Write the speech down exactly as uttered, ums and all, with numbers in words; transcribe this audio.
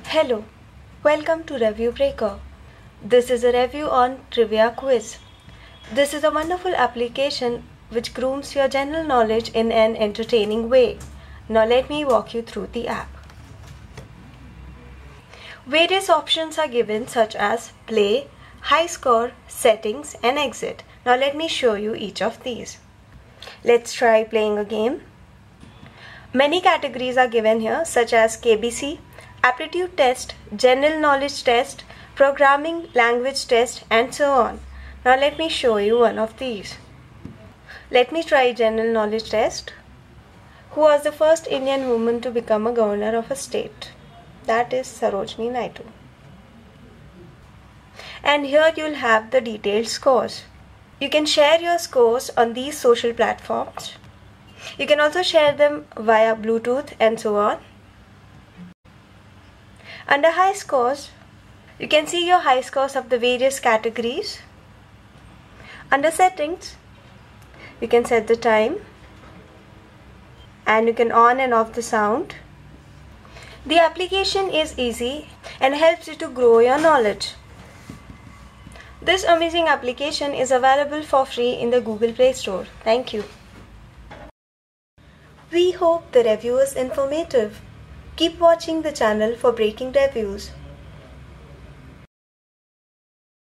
Hello, welcome to Review Breaker. This is a review on Trivia Quiz. This is a wonderful application which grooms your general knowledge in an entertaining way. Now let me walk you through the app. Various options are given such as play, high score, settings and exit. Now let me show you each of these. Let's try playing a game. Many categories are given here such as K B C, aptitude test, general knowledge test, programming language test and so on. Now let me show you one of these. Let me try general knowledge test. Who was the first Indian woman to become a governor of a state? That is Sarojini Naidu. And here you'll have the detailed scores. You can share your scores on these social platforms. You can also share them via Bluetooth and so on. Under high scores, you can see your high scores of the various categories. Under settings, you can set the time and you can on and off the sound. The application is easy and helps you to grow your knowledge. This amazing application is available for free in the Google Play Store. Thank you. We hope the review is informative. Keep watching the channel for breaking reviews.